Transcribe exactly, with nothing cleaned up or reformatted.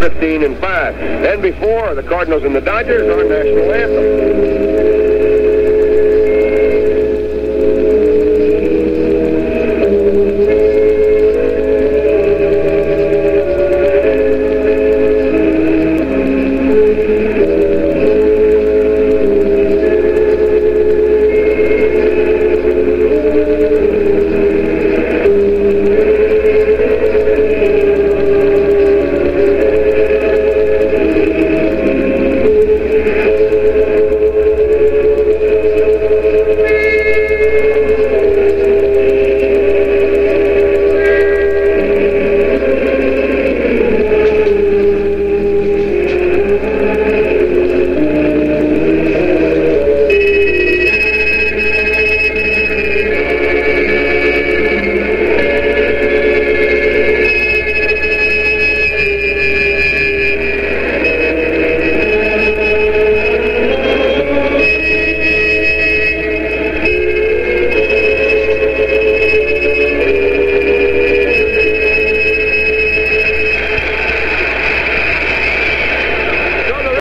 fifteen and five. Then before the Cardinals and the Dodgers, our national anthem.